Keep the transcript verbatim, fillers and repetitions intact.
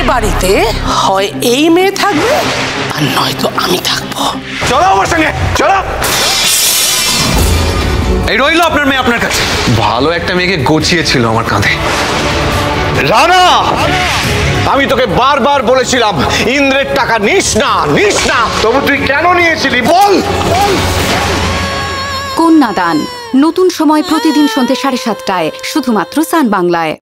বাড়িতে হয় এই মেয়ে থাকবে আর নয়তো আমি থাকবো। চলো আমার সঙ্গে, চলো। এই রইল আপনার মেয়ে আপনার কাছে। ভালো একটা মেয়েকে গচিয়েছিল আমার কাঁধে। রানা, আমি তোকে বারবার বলেছিলাম ইন্দ্রের টাকা নিস না, নিস না, তবু তুই কেন নিয়েছিলি বল? কন্যাদান নতুন সময় প্রতিদিন সন্ধ্যে সাড়ে সাতটায় শুধুমাত্র সান বাংলায়।